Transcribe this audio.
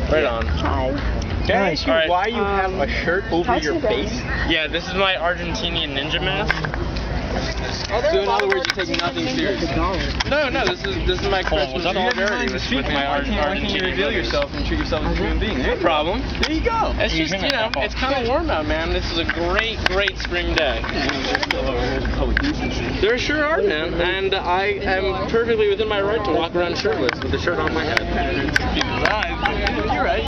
Right on. Hi. Can I ask you Alright. why you have a shirt over your face? Yeah, this is my Argentinian ninja mask. So in other words, you take nothing serious. No, this is my Christmas solidarity with my Why can't you reveal yourself and treat yourself as a human being? No problem. There you go. It's just, you know, it's kind of warm out, man. This is a great spring day. There sure are, man. And I am perfectly within my right to walk around shirtless with the shirt on my head. You're right.